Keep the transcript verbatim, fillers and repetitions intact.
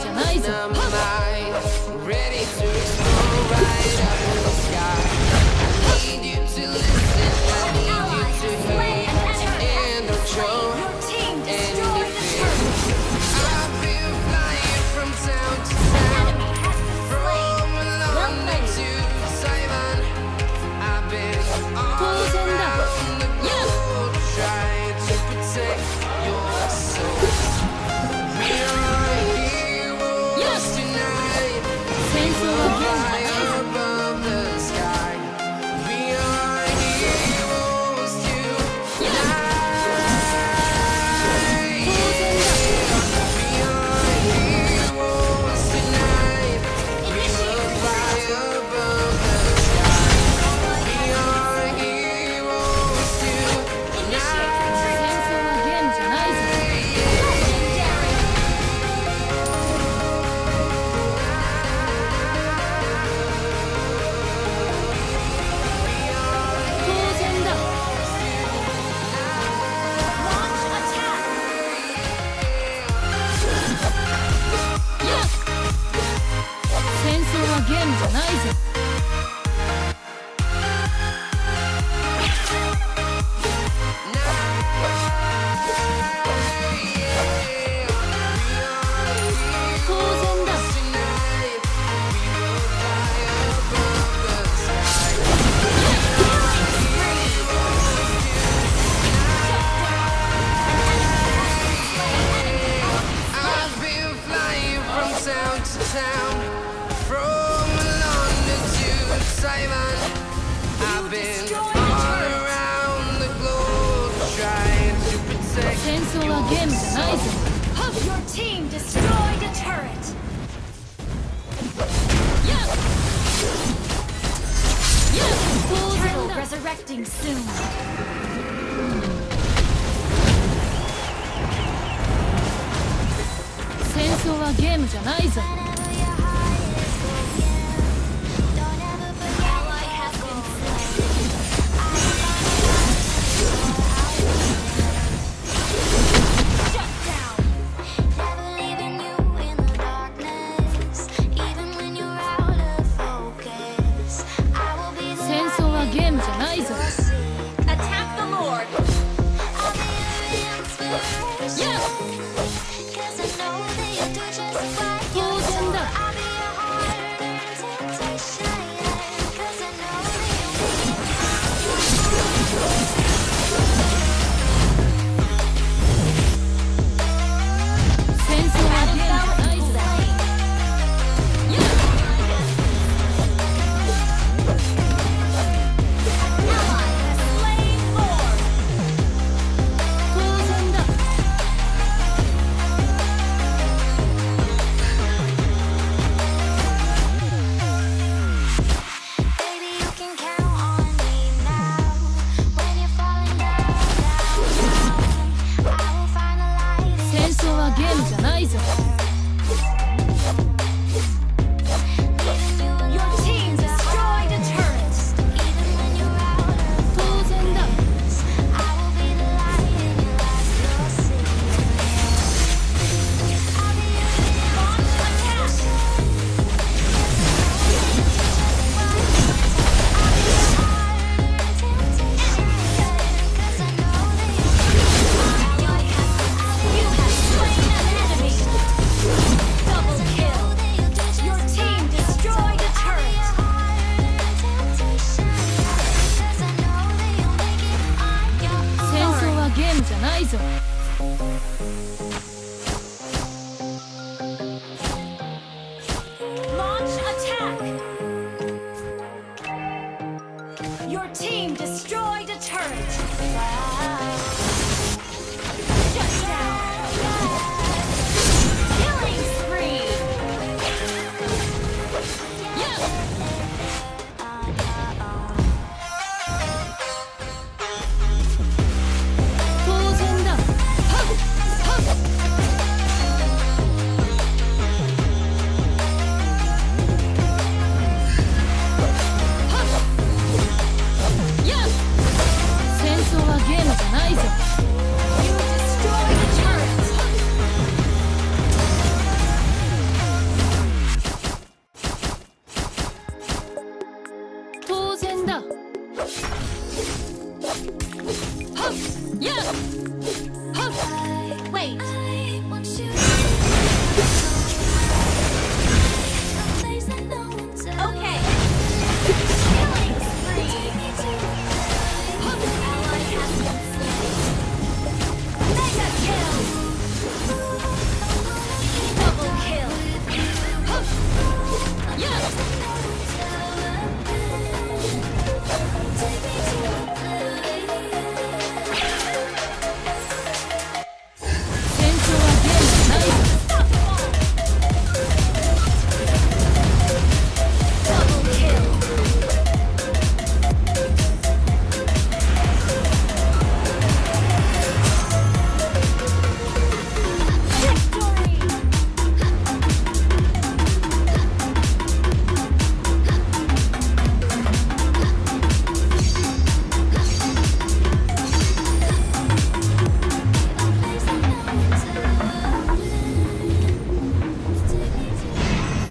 じゃないぞ。 Ready to explore right up in the sky. I need you to listen, I need you to hear, and don't show any fear. I've been flying from town to town, from London to Taiwan. I've been all around the globe trying to protect your soul. We are heroes tonight. We will fly above the sky. We are heroes tonight. We are heroes tonight. We will fly above the sky. We are heroes tonight. 戦争はゲームじゃないぞ。 当然だ。戦争はゲームじゃないぞ。 当然だ。 I've been flying from town to town, from London to Taiwan. I've been all around the globe trying to protect 戦争はゲームじゃないぞ。 Your team destroyed a turret. Turtle resurrecting soon. 戦争はゲームじゃないぞ。